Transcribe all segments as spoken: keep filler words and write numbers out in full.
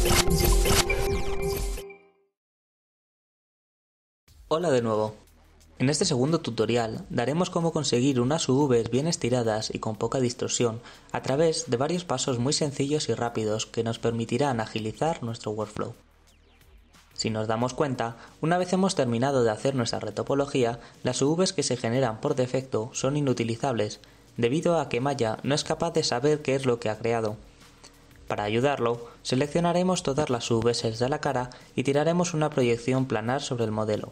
Hola de nuevo. En este segundo tutorial daremos cómo conseguir unas U Vs bien estiradas y con poca distorsión a través de varios pasos muy sencillos y rápidos que nos permitirán agilizar nuestro workflow. Si nos damos cuenta, una vez hemos terminado de hacer nuestra retopología, las U Vs que se generan por defecto son inutilizables, debido a que Maya no es capaz de saber qué es lo que ha creado. Para ayudarlo, seleccionaremos todas las U Vs de la cara y tiraremos una proyección planar sobre el modelo.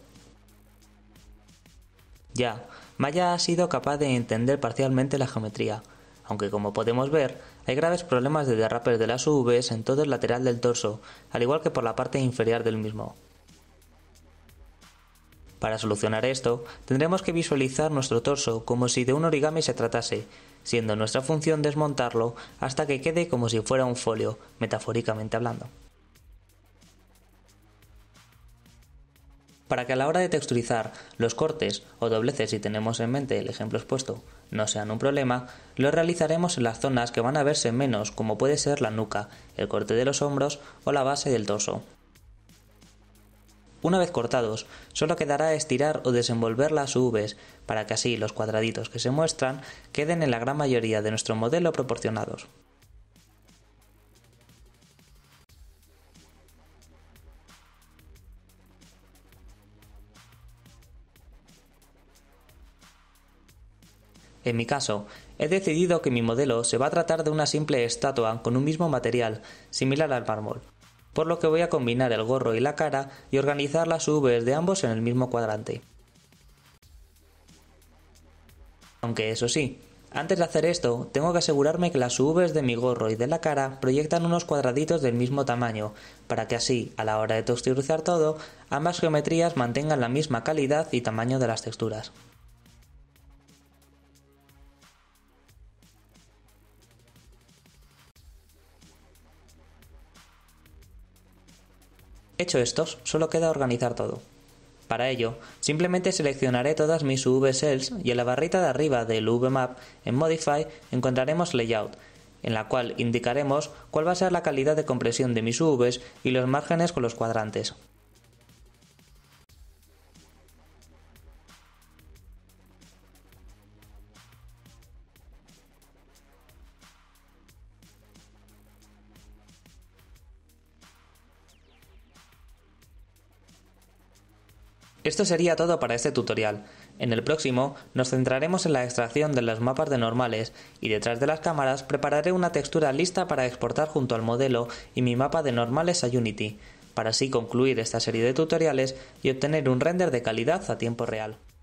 Ya, Maya ha sido capaz de entender parcialmente la geometría, aunque como podemos ver, hay graves problemas de derrapes de las U Vs en todo el lateral del torso, al igual que por la parte inferior del mismo. Para solucionar esto, tendremos que visualizar nuestro torso como si de un origami se tratase, siendo nuestra función desmontarlo hasta que quede como si fuera un folio, metafóricamente hablando. Para que a la hora de texturizar los cortes o dobleces, si tenemos en mente el ejemplo expuesto, no sean un problema, lo realizaremos en las zonas que van a verse menos, como puede ser la nuca, el corte de los hombros o la base del torso. Una vez cortados, solo quedará estirar o desenvolver las U Vs para que así los cuadraditos que se muestran queden en la gran mayoría de nuestro modelo proporcionados. En mi caso, he decidido que mi modelo se va a tratar de una simple estatua con un mismo material, similar al mármol, por lo que voy a combinar el gorro y la cara y organizar las U Vs de ambos en el mismo cuadrante. Aunque eso sí, antes de hacer esto, tengo que asegurarme que las U Vs de mi gorro y de la cara proyectan unos cuadraditos del mismo tamaño, para que así, a la hora de texturizar todo, ambas geometrías mantengan la misma calidad y tamaño de las texturas. Hecho esto, solo queda organizar todo. Para ello, simplemente seleccionaré todas mis U V cells y en la barrita de arriba del U V Map, en Modify, encontraremos Layout, en la cual indicaremos cuál va a ser la calidad de compresión de mis U Vs y los márgenes con los cuadrantes. Esto sería todo para este tutorial. En el próximo nos centraremos en la extracción de los mapas de normales y detrás de las cámaras prepararé una textura lista para exportar junto al modelo y mi mapa de normales a Unity, para así concluir esta serie de tutoriales y obtener un render de calidad a tiempo real.